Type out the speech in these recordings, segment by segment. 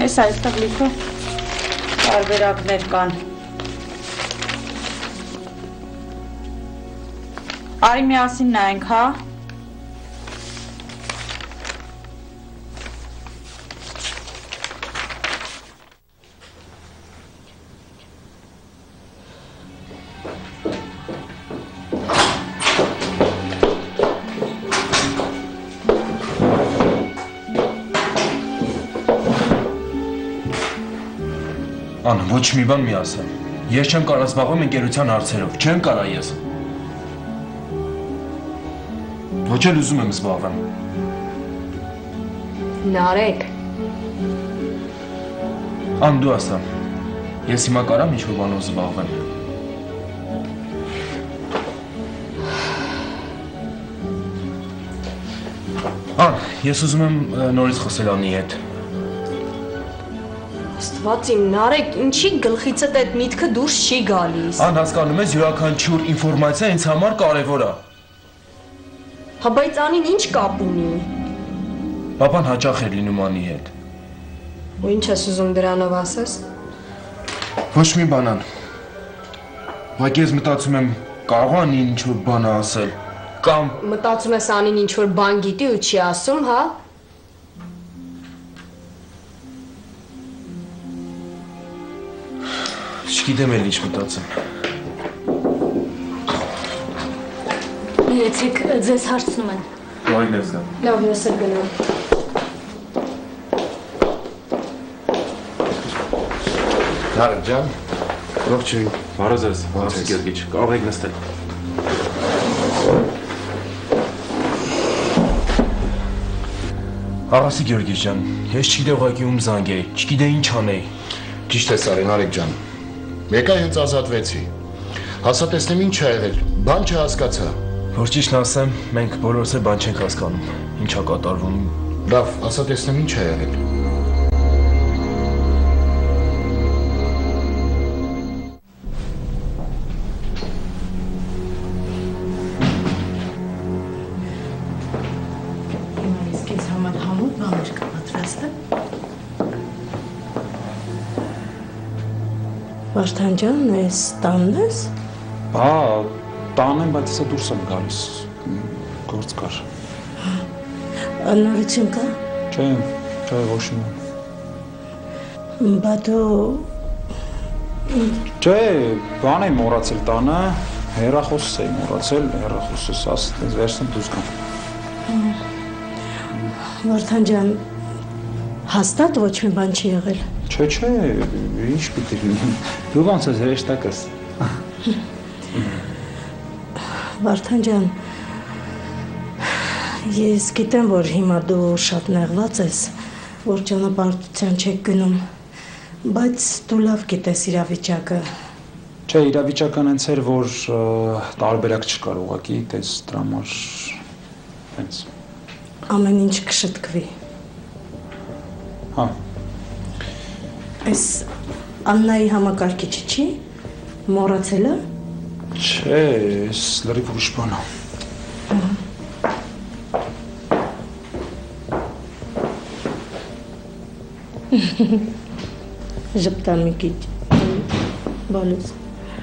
Տես այստեղ լիքը տարբերակներ կան։ Արի միասին նայենք, հա։ Ան, ոչ մի բան մի ասեմ։ Ես չեմ կարող զբաղվում ընկերության հարցերով, չեմ կարող ես։ Ոչ էլ ուզում եմ զբաղվեմ։ Նարեկ։ Ան, դու ասա։ Ես հիմա կարամ ինչ-որ բանով զբաղվեմ։ Ան, ես ուզում եմ նորից խոսել Անի հետ։ Աստված իմ, Նարեկ, ինչի գլխիցդ այդ միտքը դուրս չի գալիս։ Ան, հասկանում ես, յուրաքանչյուր ինֆորմացիա ինձ համար կարևոր է։ Հա, բայց Անին ինչ կապ ունի։ Պապան հաճախ էր լինում Անի հետ։ Ու ինչ ես ուզում դրանով ասես։ Ոչ մի բան ան։ Բայց ես մտածում եմ, կարող է Անին ինչ-որ բան ասել, կամ… Մտածում ես Անին ինչ-որ բան գիտի ու չի ասում, հա։ Չգիտեմ էլ ինչ մտածեմ։ Եկեք, ձեզ հարցնում են։ Լավ ես դա։ Լավ, ես էլ գնամ։ Նարեկ ջան, ողջույն։ Բարը ձեզ, Աղասի Գեորգիչ, կարող եք նստել։ Աղասի Գեորգիչ ջան, ես չգիտեի ուղղակի ում զանգեի, չգիտեի ինչ անեի։ Ճիշտ ես արի, Նարեկ ջան։ Եկա հենց ազատվեցի։ Հասա տեսնեմ ինչ ա եղել, բան չհասկացա։ Որ ճիշտն ասեմ, մենք բոլորս էլ բան չենք հասկանում, ինչ ա կատարվում։ Լավ, ասա տեսնեմ ինչ ա եղել։ Վարդան ջան, ես տանն ես։ Հա, տան եմ, բայց հեսա դուրս եմ գալիս, գործ կար։ Նորություն կա։ Չէ, ոչ մի։ Բա դու… Չէ, բան եմ մոռացել տանը, հեռախոսս էի մոռացել, հեռախոսս ասես վերցնեմ դուրս գամ։ Վարդան ջան, հաստատ ոչ մի բան չի եղել։ Չէ, ինչ պիտի լինի, դու ոնց ես հրեշտակս։ Վարդան ջան, ես գիտեմ, որ հիմա դու շատ նեղված ես, որ ճանապարհորդության չեք գնում, բայց դու լավ գիտես իրավիճակը։ Չէ, իրավիճակն հենց էր, որ տարբերակ չկար ուղղակի, տես դրա համար հենց։ Ամեն ինչ կշտկվի։ Հա։ Այս Աննայի համակարգիչը չի, մոռացել է։ Չէ, ես լրիվ ուրիշ բան է։ Ժպտամիկի բալուս։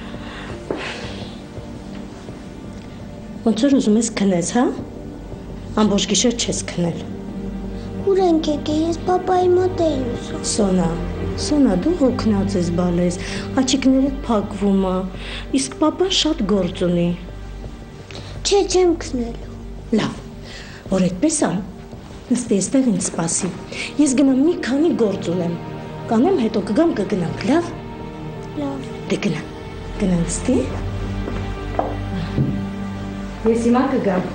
Ոնց որ ուզում ես քնես, հա։ Ամբողջ գիշեր չես քնել։ Ուր ենք եկել, ես պապայի մոտ էի ուզում։ Սոնա, դու հոգնած ես բալես, աչիկներդ փակվում է, իսկ պապան շատ գործ ունի։ Չէ, չեմ քնելու։ Լավ, որ այդպես ա, նստի այստեղ ինձ սպասի։ Ես գնամ մի քանի գործ ունեմ, կանեմ հետո կգամ կգնանք, լավ։ Լավ։ Դե գնա նստի։ Ես հիմա կգամ։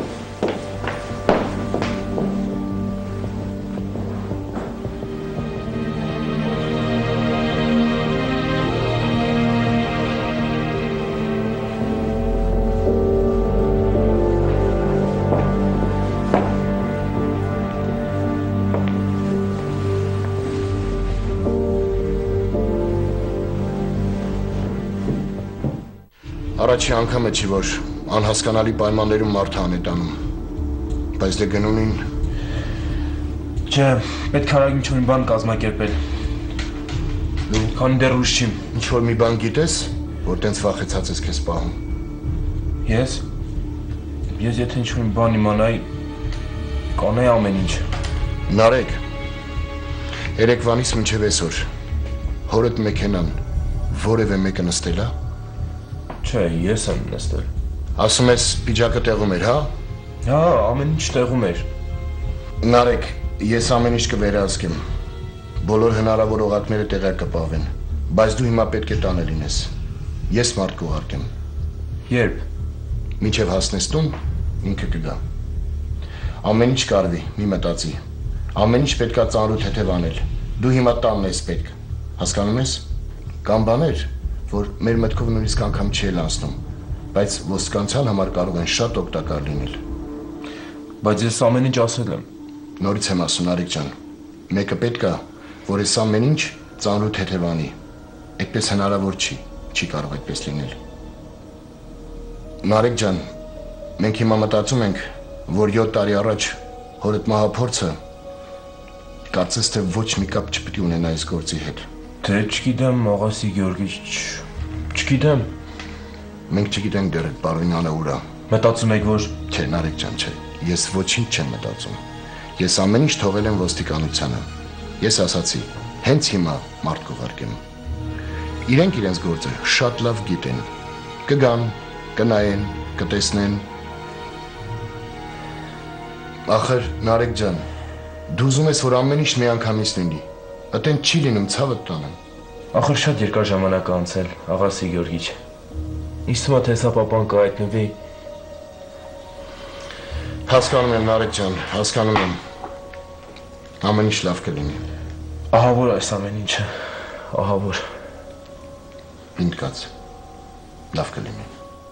Առաջի անգամը չի, որ անհասկանալի պայմաններում մարդը անետանում, բայց դե գնունին Չէ, պետք է արագ ինչ-որ մի բան կազմակերպել։ Քանի դեռ ուշ չի։ Ինչ որ մի բան գիտես, որ տենց վախեցած ես քեզ պահում։ Ես եթե ինչ-որ մի բան իմանայի, կանեի ամեն ինչ։ Նարեկ, երեկվանից մինչև այսօր հորդ մեքենան որևէ մեկը նստել է։ Չէ, ես եմ նստել։ Ասում ես պիջակը տեղում էր, հա։ Հա, ամեն ինչ տեղում էր։ Նարեկ, ես ամեն ինչ կվերահսկեմ։ Բոլոր հնարավոր օղակները տեղյակ կպահվեն, բայց դու հիմա պետք է տանը լինես։ Ես մարդ կուղարկեմ։ Երբ։ Մինչև հասնես տուն, ինքը կգա։ Ամեն ինչ կարվի, մի մտածի։ Ամեն ինչ պետքա ծանրու թեթև անել։ Դու հիմա տանն ես պետք։ Հասկանում ես։ Կան բաներ, որ մեր մտքով նույնիսկ անգամ չի անցնում, բայց ոստիկանության համար կարող են շատ օգտակար լինել։ Բայց ես ամեն ինչ ասել եմ։ Նորից եմ ասում, Նարեկ ջան, մեկը պետք է, որ այս ամեն ինչ ծանրու թեթև անի։ Այդպես հնարավոր չի կարող այդպես լինել։ Նարեկ ջան, մենք հիմա մտածում ենք, որ 7 տարի առաջ հորդ մահափորձը կարծես թե ոչ մի կապ չպետք է ունենա այս գործի հետ։ Թե չգիտեմ, աղասի Գեորգի, չգիտեմ։ Մենք չգիտենք դեռ այդ Բարոյանը ուր է։ Մտածում եք, որ Չէ, Նարեկ ջան, չէ։ Ես ոչինչ չեմ մտածում։ Ես ամեն ինչ թողել եմ ոստիկանությանը։ Ես ասացի, հենց հիմա մարդ կուղարկեմ։ Իրենք իրենց գործը շատ լավ գիտեն։ Կգան, կնայեն, կտեսնեն։ Ախր, Նարեկ ջան, դու ուզում ես, որ ամեն ինչ միանգամից լինի։ Այդտեն չի լինում, ցավը տանեմ։ ախր շատ երկար ժամանակ է անցել, աղասի Գեորգիչ։ Ինձ թվում է, թե սա պապան կհայտնվի։ Հասկանում եմ, Նարեկ ջան, հասկանում եմ։ Ամեն ինչ լավ կլինի։ Ահա որ այս ամեն ինչը, ահա որ։ Պինդ կաց, լավ կլինի։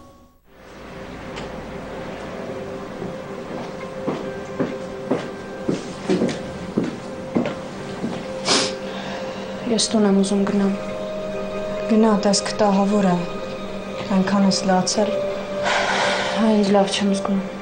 Ես տուն եմ ուզում գնամ։ Գնա, տեսք տահավոր է։ Այնքան ես լացել։ Հա, ինձ լավ չեմ զգում։